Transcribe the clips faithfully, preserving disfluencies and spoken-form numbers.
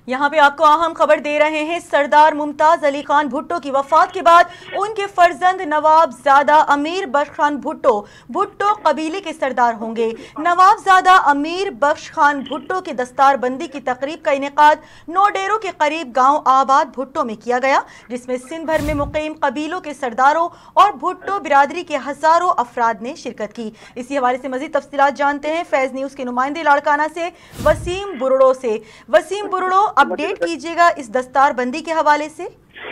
यहाँ पे आपको अहम खबर दे रहे हैं। सरदार मुमताज अली खान भुट्टो की वफात के बाद उनके फर्जंद नवाबजादा अमीर बख्श खान भुट्टो भुट्टो कबीले के सरदार होंगे। नवाबजादा अमीर बख्श खान भुट्टो की दस्तार बंदी की तकरीब का इनेकाद नौडेरों के करीब गांव आबाद भुट्टो में किया गया, जिसमें सिंध भर में मुकीम कबीलों के सरदारों और भुट्टो बिरादरी के हजारों अफराद ने शिरकत की। इसी हवाले से मजीद तफसीलात जानते हैं फैज न्यूज के नुमाइंदे लाड़काना से वसीम बुरड़ो से। वसीम बुरड़ो, अपडेट कीजिएगा इस दस्तार बंदी के हवाले से।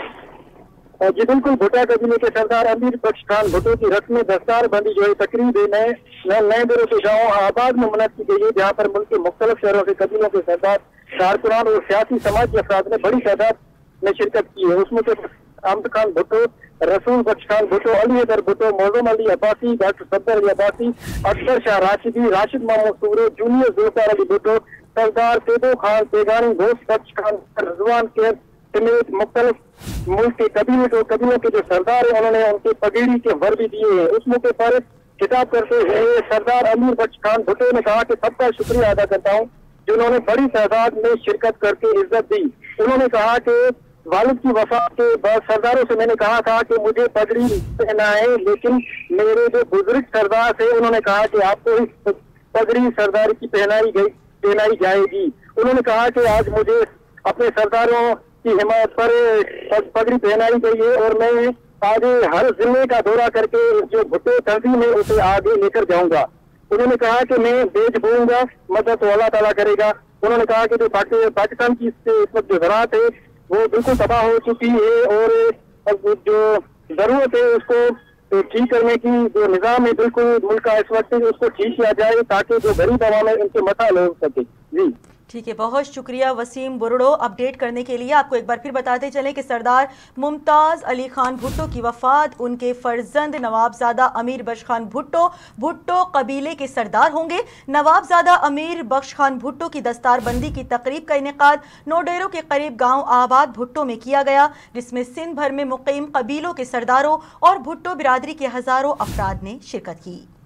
जी बिल्कुल, भुट्टा कबीले के सरदार अमीर बख्श खान भुट्टो की रस्म दस्तार बंदी जो है तकरीब नए नए दरों के गाँव आबाद में मुनद की गई है, जहाँ पर मुल्क के मुख्तलिफ शहरों के कबीलों के सरदार कारकुनान और सियासी समाजी अफराद ने बड़ी तादाद में शिरकत की है। उसमें से अहमद खान भुट्टो, रसूल बख्श खान भुट्टो, अली हैदर भुट्टो, मौजूम अली अब्बासी, डॉक्टर सफदर अली अब्बासी, अख्तर शाह राशिदी, राशिद महमूद सूरे, जूनियर जुल्फिकार अली भुट्टो, सरदार तेबो खान तेगानी, घोष बख्श खान, रजवान के समेत मुख्तलिफ मुल्क के कबीले को कबीलों के जो सरदार है उन्होंने उनके पगड़ी के वर भी दिए हैं। उस मौके पर खिताब करते हुए सरदार अमीर बख्श खान भुट्टो ने कहा कि सबका शुक्रिया अदा करता हूँ जिन्होंने बड़ी तादाद में शिरकत करके इज्जत दी। उन्होंने कहा कि वालिद की वफात के बाद सरदारों से मैंने कहा था कि मुझे पगड़ी पहनाए, लेकिन मेरे जो बुजुर्ग सरदार थे उन्होंने कहा कि आपको इस पगड़ी सरदारी की पहनाई गई पहनाई जाएगी। उन्होंने कहा कि आज मुझे अपने सरदारों की हिमायत पर पगड़ी पहनाई गई है और मैं आज हर जिले का दौरा करके जो भुट्टो तंजीम है उसे आगे लेकर जाऊंगा। उन्होंने कहा कि मैं बेच बोलूंगा, मदद तो अल्लाह ताला करेगा। उन्होंने कहा कि जो पाकिस्तान की इस वक्त जो ज़राअत है वो बिल्कुल तबाह हो चुकी है और जो जरूरत है उसको ठीक करने की जो निज़ाम है बिल्कुल मुल्क का इस वक्त उसको ठीक किया जाए ताकि जो गरीब आवाम है उनके मसाइल हो सके। जी ठीक है, बहुत शुक्रिया वसीम बुरड़ो अपडेट करने के लिए। आपको एक बार फिर बताते चलें कि सरदार मुमताज अली खान भुट्टो की वफात उनके फर्जंद नवाबजादा अमीर बख्श खान भुट्टो भुट्टो कबीले के सरदार होंगे। नवाबजादा अमीर बख्श खान भुट्टो की दस्तार बंदी की तकरीब का इनेकाद नौडेरों के करीब गांव आबाद भुट्टो में किया गया, जिसमें सिंध भर में मुकीम कबीलों के सरदारों और भुट्टो बिरादरी के हजारों अफराद ने शिरकत की।